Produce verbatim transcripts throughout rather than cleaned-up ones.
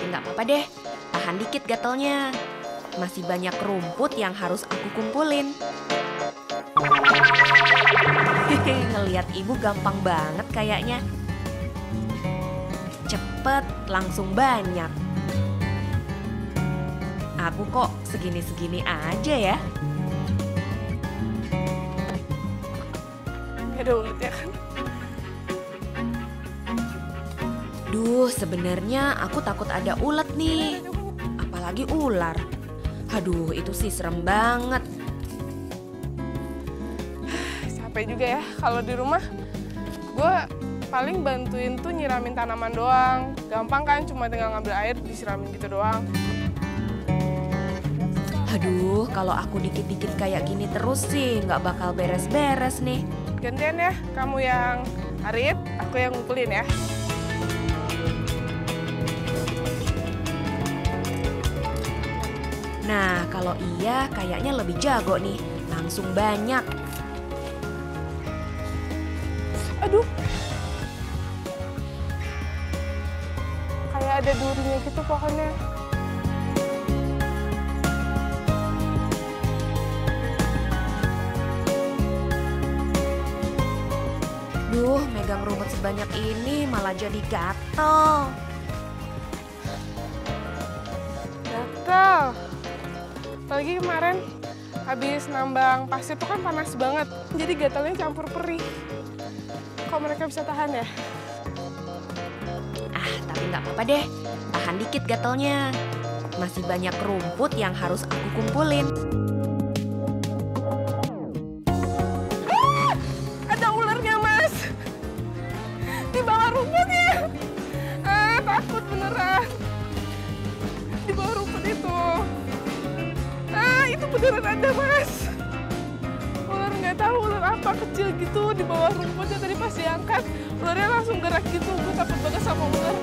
nggak apa-apa deh. Tahan dikit gatalnya. Masih banyak rumput yang harus aku kumpulin. Hehe, ngeliat ibu gampang banget kayaknya. Cepet, langsung banyak. Aku kok segini-segini aja ya. Gak ada uletnya kan? Duh, sebenarnya aku takut ada ulet nih. Apalagi ular. Aduh, itu sih serem banget. Capek juga ya kalau di rumah. Gue paling bantuin tuh nyiramin tanaman doang. Gampang kan, cuma tinggal ngambil air disiramin gitu doang. Aduh, kalau aku dikit-dikit kayak gini terus sih nggak bakal beres-beres nih. Gantian ya, kamu yang arit, aku yang ngumpulin ya. Nah, kalau iya kayaknya lebih jago nih. Langsung banyak. Aduh. Kayak ada durinya gitu pohonnya. Duh, megang rumput sebanyak ini malah jadi gatel. Gatel. Apalagi kemarin habis nambang pasir tuh kan panas banget. Jadi gatalnya campur perih. Kok mereka bisa tahan ya? Ah, tapi nggak apa-apa deh. Tahan dikit gatelnya. Masih banyak rumput yang harus aku kumpulin. Ah, ada ularnya, Mas. Di bawah rumputnya. Ah, takut beneran. Di bawah rumput itu. Ah, itu beneran ada, Mas. Ular nggak tahu ular apa, kecil gitu di bawah rumputnya. Tadi pas diangkat, ularnya langsung gerak gitu. Gue takut banget sama ular.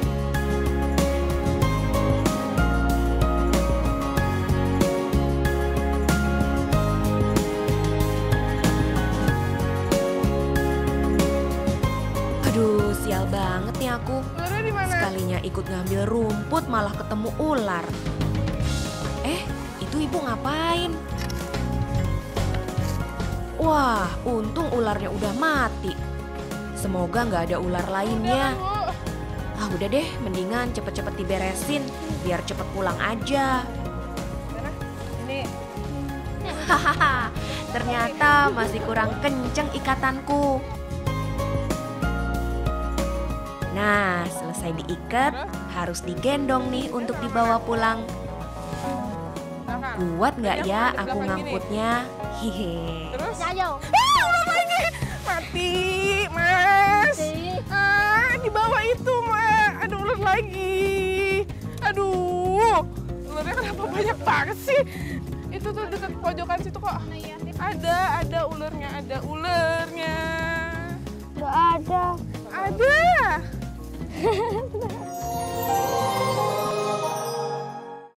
Aduh, sial banget nih aku. Ularnya di mana? Sekalinya ikut ngambil rumput malah ketemu ular. Eh, itu ibu ngapain? Wah, untung ularnya udah mati. Semoga nggak ada ular lainnya. Udah, Bu. Ah, udah deh, mendingan cepet-cepet diberesin, biar cepet pulang aja. Mana? Ini. Hahaha, ternyata masih kurang kenceng ikatanku. Nah, selesai diikat, harus digendong nih untuk dibawa pulang. Belakang. Kuat nggak Belakang, ya belakang aku gini. ngangkutnya? Hihe. Terus? Ayo. Ah, ular lagi. Mati, Mas. Ah, di bawah itu, Mas. Ada ular lagi. Aduh, ularnya kenapa banyak banget sih? Itu tuh dekat pojokan situ kok. Ada, ada ularnya, ada ularnya. Gak ada. Ada.